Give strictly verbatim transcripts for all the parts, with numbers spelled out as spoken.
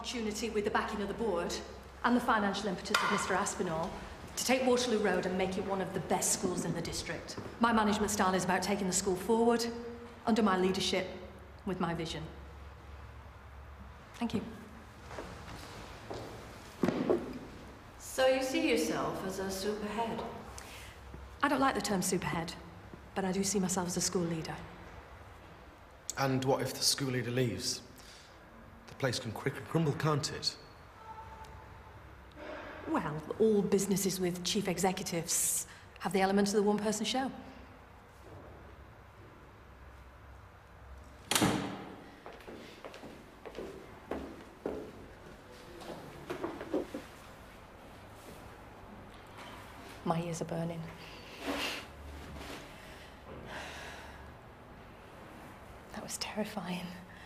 opportunity with the backing of the board and the financial impetus of Mister Aspinall to take Waterloo Road and make it one of the best schools in the district. My management style is about taking the school forward, under my leadership, with my vision. Thank you. So you see yourself as a superhead? I don't like the term superhead, but I do see myself as a school leader. And what if the school leader leaves? The place can quickly crumble, can't it? Well, all businesses with chief executives have the element of the one-person show. My ears are burning. That was terrifying.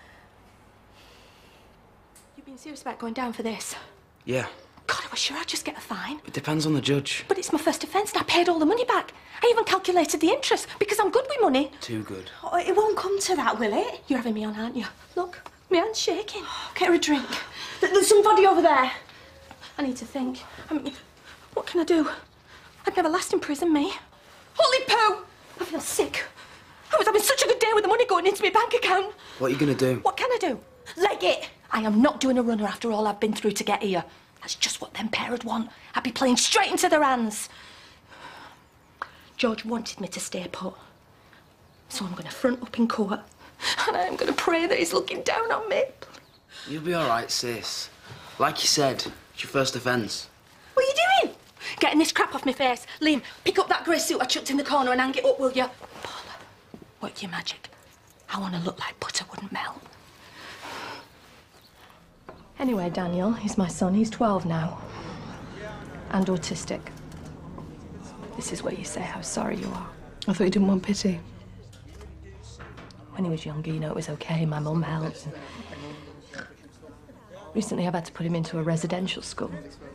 You've been serious about going down for this? Yeah. God, I was sure I'd just get a fine. It depends on the judge. But it's my first offence and I paid all the money back. I even calculated the interest because I'm good with money. Too good. Oh, it won't come to that, will it? You're having me on, aren't you? Look, my hand's shaking. Get her a drink. There's somebody over there. I need to think. I mean, what can I do? I'd never last in prison, me. Holy poo! I feel sick. I was having such a good day with the money going into my bank account. What are you going to do? What can I do? Leg it! I am not doing a runner after all I've been through to get here. That's just what them pair would want. I'd be playing straight into their hands. George wanted me to stay put. So I'm going to front up in court. And I am going to pray that he's looking down on me. You'll be all right, sis. Like you said, it's your first offence. What are you doing? Getting this crap off my face. Liam, pick up that grey suit I chucked in the corner and hang it up, will you? Paula, work your magic. I want to look like butter wouldn't melt. Anyway, Daniel, he's my son. He's twelve now. And autistic. This is where you say how sorry you are. I thought you didn't want pity. When he was younger, you know, it was okay. My mum helped. And recently, I've had to put him into a residential school.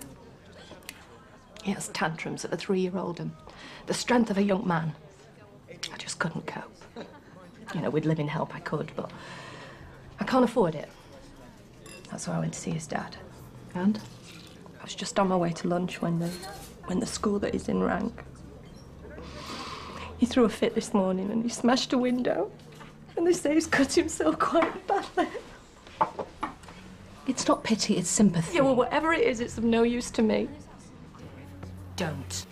He has tantrums of a three-year-old and the strength of a young man. I just couldn't cope. You know, with living help, I could, but I can't afford it. That's why I went to see his dad. And? I was just on my way to lunch when the, when the school that he's in rang. He threw a fit this morning and he smashed a window. And they say he's cut himself quite badly. It's not pity, it's sympathy. Yeah, well, whatever it is, it's of no use to me. Don't.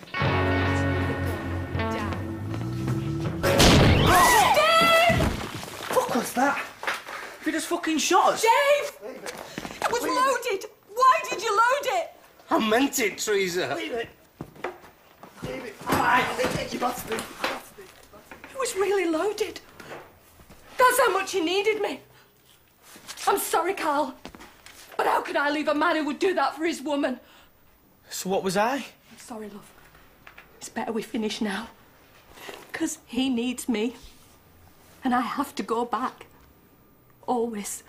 Fuck was that? You just fucking shot us. Dave! It was loaded! Why did you load it? I meant it, Teresa. Leave it. Leave it. Aye, you got me. It was really loaded. That's how much he needed me. I'm sorry, Carl. But how could I leave a man who would do that for his woman? So what was I? I'm sorry, love. It's better we finish now. Because he needs me. And I have to go back. Always.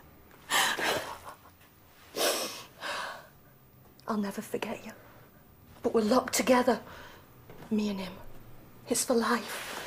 I'll never forget you. But we're locked together. Me and him. It's for life.